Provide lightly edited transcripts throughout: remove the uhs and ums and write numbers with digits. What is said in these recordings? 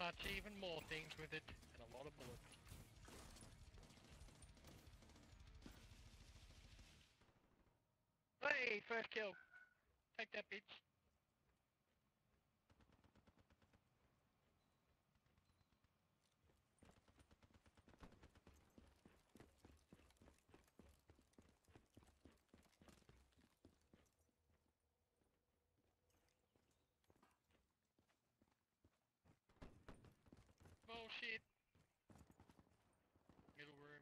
touch even more things with it, and a lot of bullets. Hey, first kill. Take that, bitch. Bullshit. Middle room.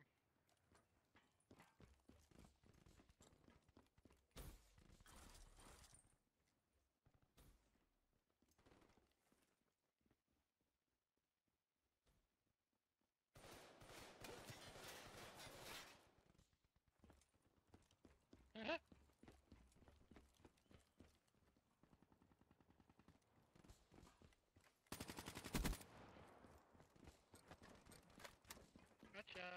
Gotcha.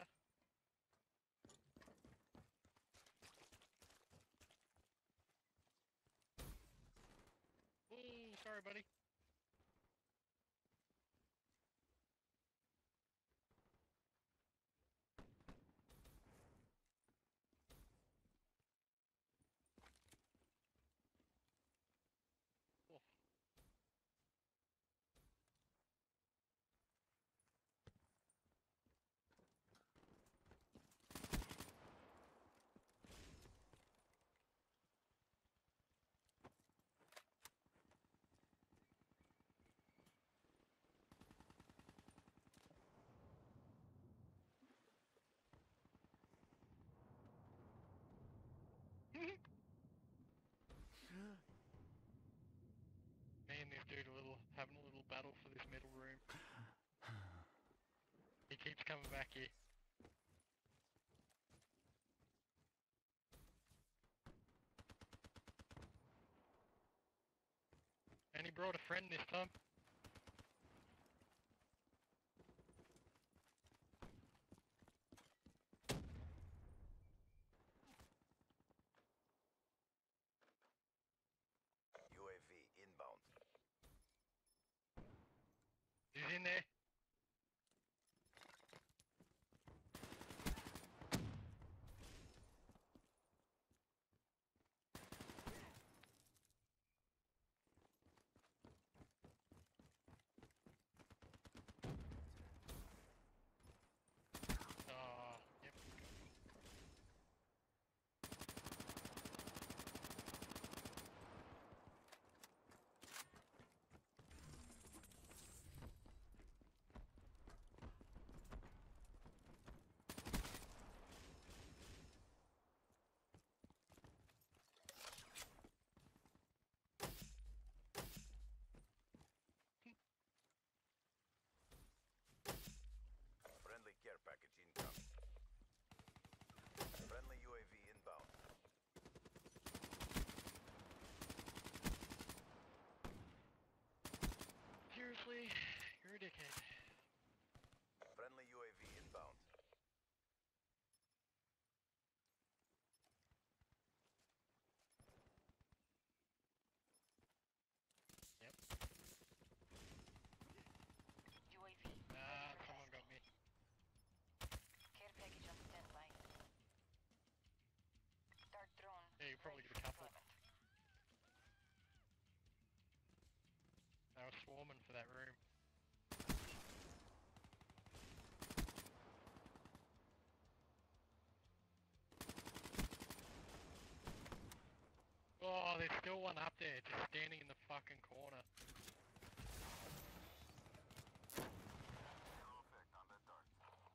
Ooh, sorry, buddy. Oh. Me and this dude having a little battle for this middle room. He keeps coming back here. And he brought a friend this time. UAV inbound. He's in there. Oh, yep. Friendly care package incoming. Friendly UAV inbound. Seriously, you're a dickhead. Friendly UAV inbound. Yep. UAV. Ah, someone got me. Care package on standby. Dart drone. Yeah, you probably ready got a for couple. deployment. They were swarming for that room. Oh, there's still one up there, just standing in the fucking corner. Effect on that dart.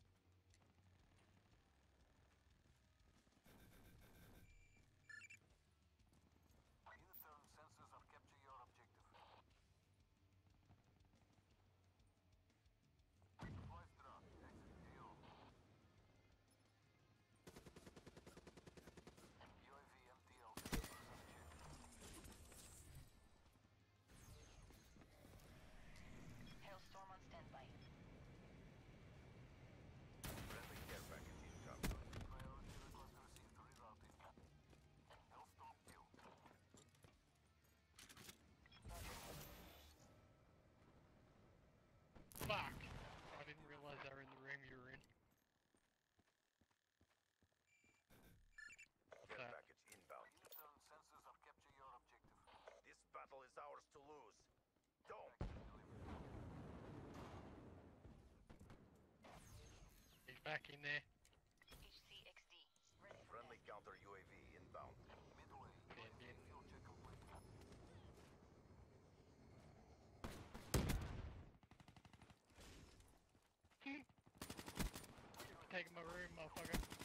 Internal sensors have captured your objective. Voice drone. Exit AO. UAV MTL 50% check. back in there. HCXD. Ready for Friendly counter UAV inbound. Midway. Stand in. Fuel check complete. Taking my room, motherfucker.